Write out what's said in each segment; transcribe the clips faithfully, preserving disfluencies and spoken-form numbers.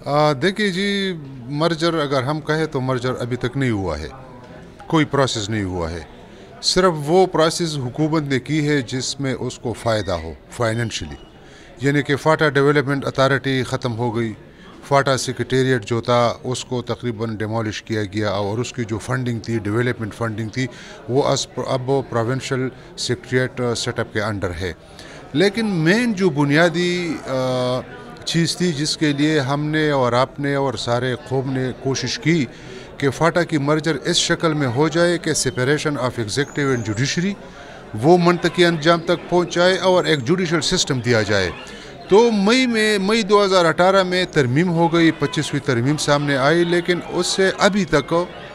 देखिए जी, मर्जर अगर हम कहें तो मर्जर अभी तक नहीं हुआ है, कोई प्रोसेस नहीं हुआ है। सिर्फ वो प्रोसेस हुकूमत ने की है जिसमें उसको फ़ायदा हो फाइनेंशियली, यानी कि फ़ाटा डेवलपमेंट अथॉरिटी ख़त्म हो गई, फ़ाटा सेक्रेटेरिएट जो था उसको तकरीबन डिमोलिश किया गया और उसकी जो फंडिंग थी, डेवलपमेंट फंडिंग थी, वो अब प्रोविंशियल सेक्रेटेरिएट सेटअप के अंडर है। लेकिन मेन जो बुनियादी चीज़ थी जिसके लिए हमने और आपने और सारे कौम ने कोशिश की कि फ़ाटा की मर्जर इस शक्ल में हो जाए कि separation of executive and judiciary वो मंतकी अंजाम तक पहुँच जाए और एक जुडिशल सिस्टम दिया जाए। तो मई में मई दो हज़ार अठारह में तरमीम हो गई, पच्चीसवीं तरमीम सामने आई, लेकिन उससे अभी तक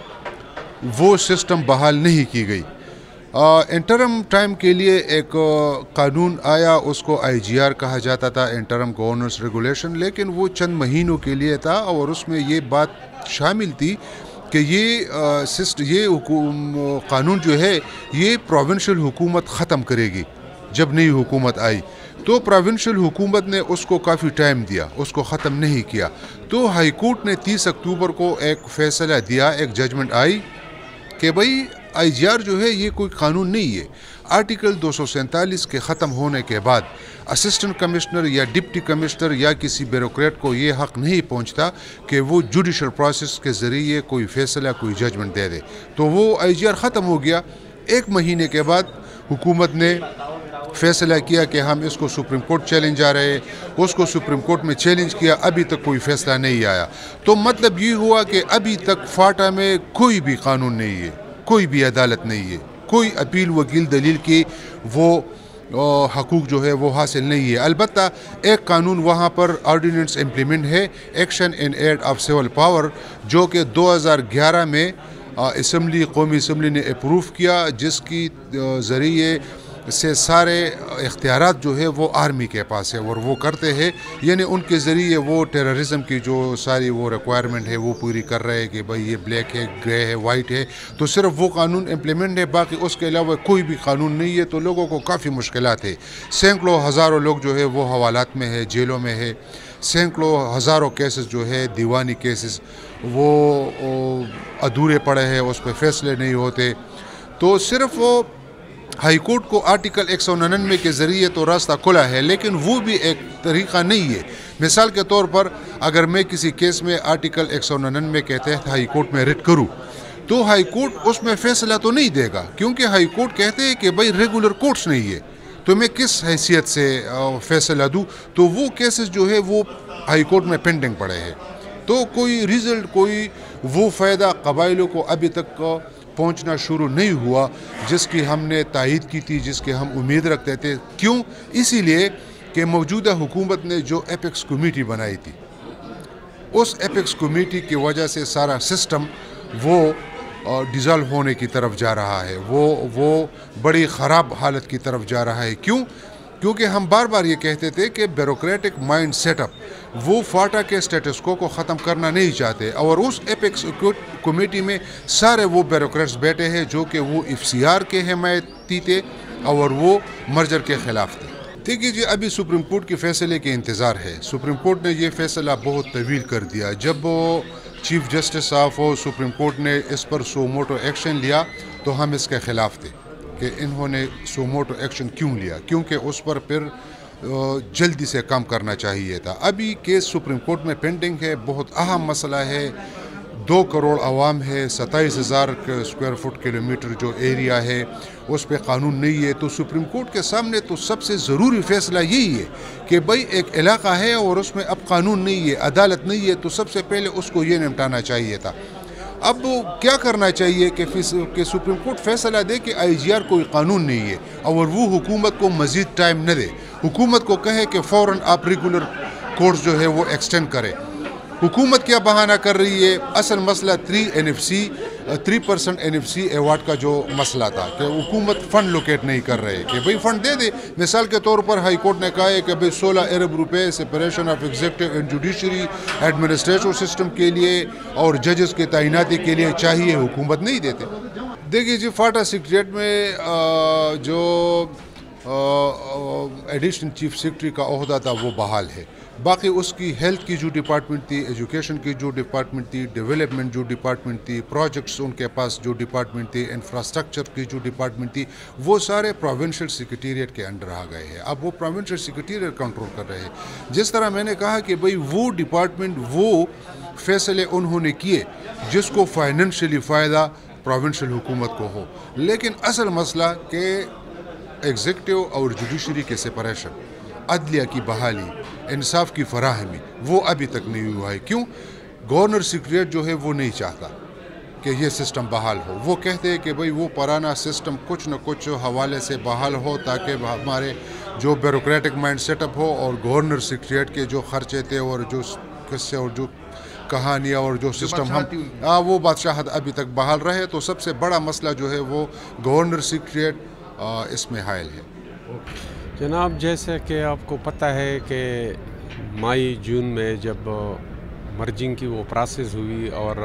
वो सिस्टम बहाल नहीं की गई। इंटरम टाइम के लिए एक कानून आया, उसको आई जी आर कहा जाता था, इंटरम गवर्नेंस रेगुलेशन, लेकिन वो चंद महीनों के लिए था और उसमें ये बात शामिल थी कि ये सिस्ट ये कानून जो है ये प्रोविंशियल हुकूमत ख़त्म करेगी। जब नई हुकूमत आई तो प्रोविंशियल हुकूमत ने उसको काफ़ी टाइम दिया, उसको ख़त्म नहीं किया। तो हाई कोर्ट ने तीस अक्टूबर को एक फ़ैसला दिया, एक जजमेंट आई कि भाई आई जी आर जो है ये कोई कानून नहीं है। आर्टिकल दो सौ सैंतालीस के ख़त्म होने के बाद असिस्टेंट कमिश्नर या डिप्टी कमिश्नर या किसी ब्यूरोक्रेट को ये हक़ नहीं पहुंचता कि वो जुडिशल प्रोसेस के ज़रिए कोई फ़ैसला, कोई जजमेंट दे दे। तो वो आई जी आर ख़त्म हो गया। एक महीने के बाद हुकूमत ने फ़ैसला किया कि हम इसको सुप्रीम कोर्ट चैलेंज आ रहे हैं, उसको सुप्रीम कोर्ट में चैलेंज किया, अभी तक कोई फ़ैसला नहीं आया। तो मतलब ये हुआ कि अभी तक फ़ाटा में कोई भी कानून नहीं है, कोई भी अदालत नहीं है, कोई अपील वकील दलील की वो हकूक़ जो है वो हासिल नहीं है। अलबत्ता एक कानून वहाँ पर ऑर्डिनेंस इम्प्लीमेंट है, action in aid of civil power, जो कि दो हज़ार ग्यारह में असम्बली कौमी असम्बली ने अप्रूव किया, जिसकी ज़रिए से सारे इख्तियारात जो है वो आर्मी के पास है और वो करते हैं, यानी उनके ज़रिए वो टेररिज्म की जो सारी वो रिक्वायरमेंट है वो पूरी कर रहे हैं कि भाई ये ब्लैक है, ग्रे है, वाइट है। तो सिर्फ वो कानून इम्प्लीमेंट है, बाकी उसके अलावा कोई भी कानून नहीं है। तो लोगों को काफ़ी मुश्किलात है। सैकड़ों हज़ारों लोग जो है वो हवालात में है, जेलों में है। सैकड़ों हज़ारों केसेस जो है दीवानी केसेस वो अधूरे पड़े हैं, उस पर फैसले नहीं होते। तो सिर्फ वो हाई कोर्ट को आर्टिकल एक सौ निन्यानवे के ज़रिए तो रास्ता खुला है, लेकिन वो भी एक तरीक़ा नहीं है। मिसाल के तौर पर अगर मैं किसी केस में आर्टिकल एक सौ निन्यानवे के तहत हाई कोर्ट में रिट करूँ तो हाई कोर्ट उसमें फ़ैसला तो नहीं देगा, क्योंकि हाई कोर्ट कहते हैं कि भाई रेगुलर कोर्ट्स नहीं है, तो मैं किस हैसियत से फ़ैसला दूँ। तो वो केसेस जो है वो हाई कोर्ट में पेंडिंग पड़े हैं। तो कोई रिज़ल्ट, कोई वो फ़ायदा कबाइलों को अभी तक पहुंचना शुरू नहीं हुआ जिसकी हमने तायीद की थी, जिसकी हम उम्मीद रखते थे। क्यों? इसीलिए कि मौजूदा हुकूमत ने जो एपेक्स कमेटी बनाई थी, उस एपेक्स कमेटी की वजह से सारा सिस्टम वो डिज़ॉल्व होने की तरफ जा रहा है, वो वो बड़ी ख़राब हालत की तरफ जा रहा है। क्यों? क्योंकि हम बार बार ये कहते थे कि ब्यूरोक्रेटिक माइंड सेटअप वो फ़ाटा के स्टेटस को को ख़त्म करना नहीं चाहते, और उस एपेक्स कमेटी में सारे वो ब्यूरोक्रेट्स बैठे हैं जो कि वो एफ सी आर के हिमायती थे और वो मर्जर के ख़िलाफ़ थे। देखिए जी, अभी सुप्रीम कोर्ट के फ़ैसले के इंतज़ार है। सुप्रीम कोर्ट ने ये फ़ैसला बहुत तवील कर दिया। जब चीफ जस्टिस साहब और सुप्रीम कोर्ट ने इस पर सो मोटो एक्शन लिया तो हम इसके ख़िलाफ़ थे कि इन्होंने सो मोटो एक्शन क्यों लिया, क्योंकि उस पर फिर जल्दी से काम करना चाहिए था। अभी केस सुप्रीम कोर्ट में पेंडिंग है, बहुत अहम मसला है। दो करोड़ आवाम है, सत्ताईस हज़ार स्क्वायर फुट किलोमीटर जो एरिया है उस पर कानून नहीं है। तो सुप्रीम कोर्ट के सामने तो सबसे ज़रूरी फ़ैसला यही है कि भाई एक इलाका है और उसमें अब कानून नहीं है, अदालत नहीं है, तो सबसे पहले उसको ये निपटाना चाहिए था। अब क्या करना चाहिए कि कि सुप्रीम कोर्ट फैसला दे कि आई जी आर कोई कानून नहीं है और वो हुकूमत को मज़ीद टाइम न दे, हुकूमत को कहे कि फ़ौरन आप रेगुलर कोर्स जो है वो एक्सटेंड करें। हुकूमत क्या बहाना कर रही है? असल मसला three N F C three percent N F C award का जो मसला था कि हुकूमत फ़ंड लोकेट नहीं कर रहे कि भाई फ़ंड दे दे। मिसाल के तौर पर हाई कोर्ट ने कहा है कि भाई सोलह अरब रुपए separation of executive and judiciary administrative system के लिए और जजेस की तैनाती के लिए चाहिए, हुकूमत नहीं देते। देखिए जी, फ़ाटा सेक्रेटेरिएट में जो एडिशनल चीफ सेक्रेटरी का ओहदा था वो बहाल है। باقی اس کی ہیلتھ کی جو ڈپارٹمنٹ تھی، ایجوکیشن کی جو ڈپارٹمنٹ تھی، ڈیولپمنٹ جو ڈپارٹمنٹ تھی، پروجیکٹس ان کے پاس جو ڈپارٹمنٹ تھی، انفراسٹرکچر کی جو ڈپارٹمنٹ تھی، وہ سارے پروونشل سیکریٹریٹ کے انڈر آ گئے ہیں. اب وہ پروونشل سیکریٹریٹ کنٹرول کر رہے ہیں. جس طرح میں نے کہا کہ بھئی وہ ڈپارٹمنٹ وہ فیصلے انہوں نے کیے جس کو فائنینشلی فائدہ پروونشل حکومت کو ہو، لیکن اصل مسئلہ کہ ایگزیکٹو اور جوڈیشری کے سپریشن، عدلیہ کی بحالی، انصاف کی فراہمی، وہ ابھی تک نہیں ہوا ہے. کیوں؟ گورنر سیکریٹریٹ جو ہے وہ نہیں چاہتا کہ یہ سسٹم بحال ہو. وہ کہتے ہیں کہ بھئی وہ پرانا سسٹم کچھ نہ کچھ حوالے سے بحال ہو تاکہ ہمارے جو بیوروکریٹک مائنڈ سیٹ اپ ہو اور گورنر سیکریٹریٹ کے جو خرچے تھے اور جو قصے اور جو کہانیاں اور جو سسٹم ہم ہاں وہ بادشاہت ابھی تک بحال رہے. تو سب سے بڑا مسئلہ جو ہے وہ گورنر سیکریٹریٹ اس میں حائل ہے. جناب، جیسے کہ آپ کو پتہ ہے کہ مئی جون میں جب مرجنگ کی وہ پروسیس ہوئی اور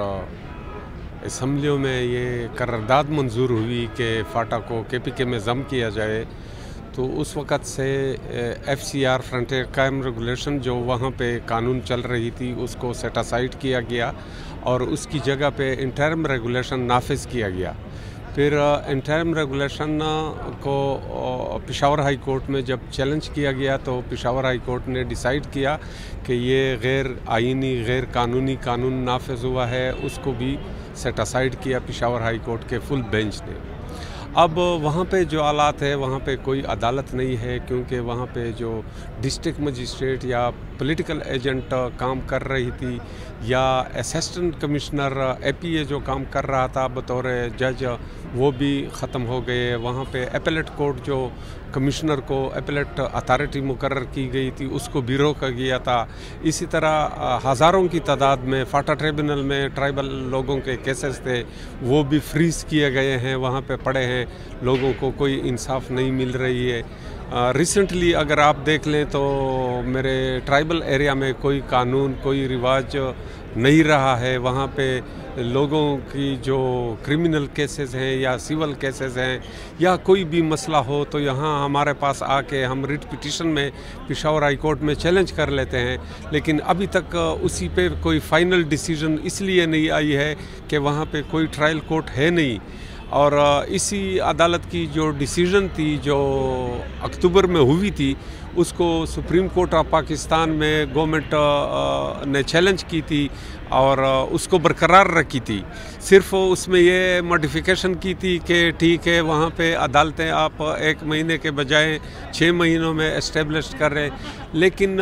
اسمبلیوں میں یہ قرارداد منظور ہوئی کہ فاٹا کو کے پی کے میں ضم کیا جائے، تو اس وقت سے F C R frontier crime regulation جو وہاں پہ قانون چل رہی تھی اس کو سیٹ اسائڈ کیا گیا اور اس کی جگہ پہ انٹرم ریگولیشن نافذ کیا گیا. پھر انٹرم ریگولیشن کو پشاور ہائی کورٹ میں جب چیلنج کیا گیا تو پشاور ہائی کورٹ نے ڈیسائیڈ کیا کہ یہ غیر آئینی، غیر قانونی قانون نافذ ہوا ہے. اس کو بھی سیٹ اسائڈ کیا پشاور ہائی کورٹ کے فل بینچ نے. اب وہاں پہ جو حالات ہے وہاں پہ کوئی عدالت نہیں ہے، کیونکہ وہاں پہ جو ڈسٹرکٹ مجسٹریٹ یا پولیٹیکل ایجنٹ کام کر رہی تھی یا اسسٹنٹ کمشنر اے پی اے جو کام کر رہا تھا بطور جج، وہ بھی ختم ہو گئے. وہاں پہ اپیلیٹ کورٹ جو کمشنر کو اپیلیٹ اتھارٹی مقرر کی گئی تھی اس کو بھی روکا گیا تھا. اسی طرح ہزاروں کی تعداد میں فاٹا ٹریبونل میں ٹرائبل لوگوں کے کیسز تھے وہ بھی فریز کیے گئے ہیں، وہاں پہ پڑے ہیں. لوگوں کو کوئی انصاف نہیں مل رہی ہے. ریسنٹلی اگر آپ دیکھ لیں تو میرے ٹرائبل ایریا میں کوئی قانون، کوئی رواج نہیں رہا ہے. وہاں پہ لوگوں کی جو کرمنل کیسز ہیں یا سول کیسز ہیں یا کوئی بھی مسئلہ ہو تو یہاں ہمارے پاس آ کے ہم ریٹ پٹیشن میں پشاور ہائی کورٹ میں چیلنج کر لیتے ہیں، لیکن ابھی تک اسی پہ کوئی فائنل ڈیسیژن اس لیے نہیں آئی ہے کہ وہاں پہ کوئی ٹرائل کورٹ ہے نہیں. اور اسی عدالت کی جو ڈیسیژن تھی جو اکتوبر میں ہوئی تھی اس کو سپریم کورٹ آف پاکستان میں گورنمنٹ نے چیلنج کی تھی اور اس کو برقرار رکھی تھی. صرف اس میں یہ ماڈیفیکیشن کی تھی کہ ٹھیک ہے وہاں پہ عدالتیں آپ ایک مہینے کے بجائے چھ مہینوں میں اسٹیبلش کر رہے، لیکن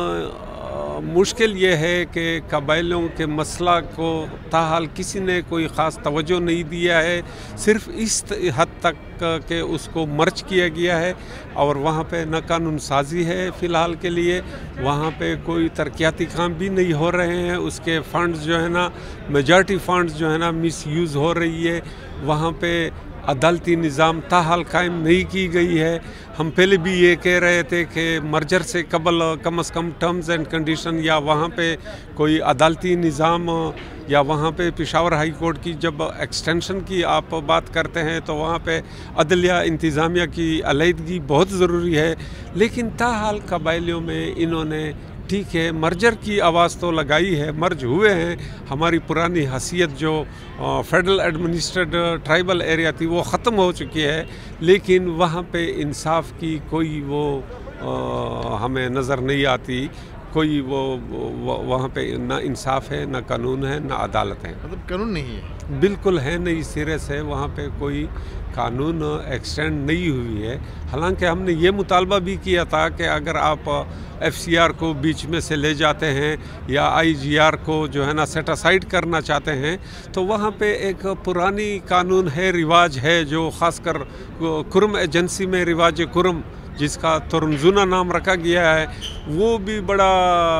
مشکل یہ ہے کہ قبائلیوں کے مسئلہ کو تاحال کسی نے کوئی خاص توجہ نہیں دیا ہے. صرف اس حد تک کہ اس کو مرج کیا گیا ہے اور وہاں پہ نہ قانون سازی ہے فی الحال کے لیے. وہاں پہ کوئی ترقیاتی کام بھی نہیں ہو رہے ہیں. اس کے فنڈز جو ہے نا، میجارٹی فنڈز جو ہے نا مس یوز ہو رہی ہے. وہاں پہ عدالتی نظام تاحال قائم نہیں کی گئی ہے. ہم پہلے بھی یہ کہہ رہے تھے کہ مرجر سے قبل کم از کم ٹرمز اینڈ کنڈیشن یا وہاں پہ کوئی عدالتی نظام یا وہاں پہ پشاور ہائی کورٹ کی جب ایکسٹینشن کی آپ بات کرتے ہیں تو وہاں پہ عدلیہ انتظامیہ کی علیحدگی بہت ضروری ہے. لیکن تاحال قبائلیوں میں انہوں نے ٹھیک ہے مرجر کی آواز تو لگائی ہے، مرج ہوئے ہیں. ہماری پرانی حیثیت جو فیڈرل ایڈمنسٹریڈ ٹرائبل ایریا تھی وہ ختم ہو چکی ہے، لیکن وہاں پہ انصاف کی کوئی وہ ہمیں نظر نہیں آتی. کوئی وہ وہاں پہ نہ انصاف ہے، نہ قانون ہے، نہ عدالت ہے. مطلب قانون نہیں ہے، بالکل ہے نہیں. سرے سے وہاں پہ کوئی قانون ایکسٹینڈ نہیں ہوئی ہے. حالانکہ ہم نے یہ مطالبہ بھی کیا تھا کہ اگر آپ ایف سی آر کو بیچ میں سے لے جاتے ہیں یا آئی جی آر کو جو ہے نا سیٹ اسائڈ کرنا چاہتے ہیں تو وہاں پہ ایک پرانی قانون ہے، رواج ہے جو خاص کر کرم ایجنسی میں رواج کرم جس کا ترنزونہ نام رکھا گیا ہے، وہ بھی بڑا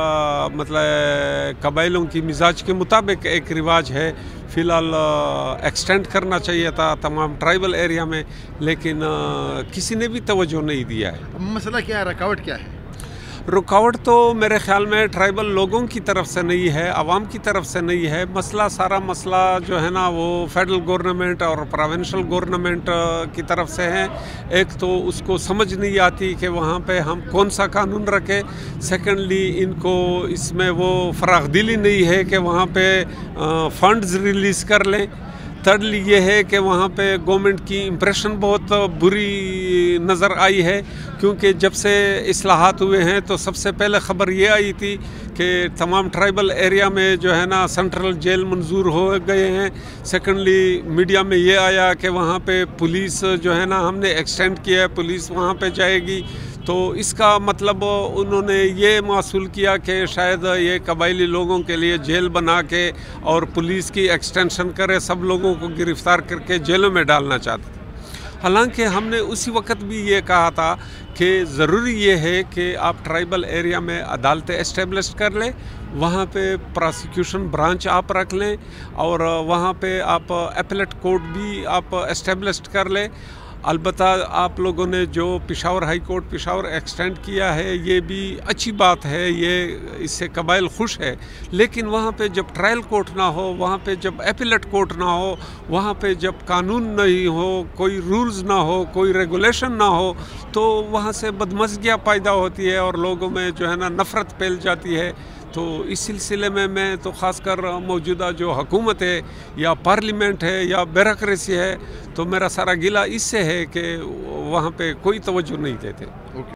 مطلب قبائلوں کی مزاج کے مطابق ایک رواج ہے. فی الحال ایکسٹینڈ کرنا چاہیے تھا تمام ٹرائبل ایریا میں، لیکن کسی نے بھی توجہ نہیں دیا ہے. مسئلہ کیا ہے، رکاوٹ کیا ہے؟ رکاوٹ تو میرے خیال میں ٹرائبل لوگوں کی طرف سے نہیں ہے، عوام کی طرف سے نہیں ہے. مسئلہ سارا مسئلہ جو ہے نا وہ فیڈرل گورنمنٹ اور پروونشل گورنمنٹ کی طرف سے ہے. ایک تو اس کو سمجھ نہیں آتی کہ وہاں پہ ہم کون سا قانون رکھیں. سیکنڈلی ان کو اس میں وہ فراخ دلی نہیں ہے کہ وہاں پہ فنڈز ریلیز کر لیں. تھرڈلی یہ ہے کہ وہاں پہ گورنمنٹ کی امپریشن بہت بری نظر آئی ہے، کیونکہ جب سے اصلاحات ہوئے ہیں تو سب سے پہلے خبر یہ آئی تھی کہ تمام ٹرائبل ایریا میں جو ہے نا سینٹرل جیل منظور ہو گئے ہیں. سیکنڈلی میڈیا میں یہ آیا کہ وہاں پہ پولیس جو ہے نا ہم نے ایکسٹینڈ کیا ہے، پولیس وہاں پہ جائے گی. تو اس کا مطلب انہوں نے یہ محصول کیا کہ شاید یہ قبائلی لوگوں کے لیے جیل بنا کے اور پولیس کی ایکسٹینشن کرے، سب لوگوں کو گرفتار کر کے جیلوں میں ڈالنا چاہتے تھے. حالانکہ ہم نے اسی وقت بھی یہ کہا تھا کہ ضروری یہ ہے کہ آپ ٹرائبل ایریا میں عدالتیں اسٹیبلش کر لیں، وہاں پہ پراسیکیوشن برانچ آپ رکھ لیں اور وہاں پہ آپ اپیلیٹ کورٹ بھی آپ اسٹیبلش کر لیں. البتہ آپ لوگوں نے جو Peshawar high court Peshawar extend کیا ہے یہ بھی اچھی بات ہے، یہ اس سے قبائل خوش ہے. لیکن وہاں پہ جب ٹرائل کورٹ نہ ہو، وہاں پہ جب اپیلیٹ کورٹ نہ ہو، وہاں پہ جب قانون نہیں ہو، کوئی رولز نہ ہو، کوئی ریگولیشن نہ ہو، تو وہاں سے بدمزگیاں پیدا ہوتی ہے اور لوگوں میں جو ہے نا نفرت پھیل جاتی ہے. تو اس سلسلے میں میں تو خاص کر موجودہ جو حکومت ہے یا پارلیمنٹ ہے یا بیوروکریسی ہے، تو میرا سارا گلہ اس سے ہے کہ وہاں پہ کوئی توجہ نہیں دیتے.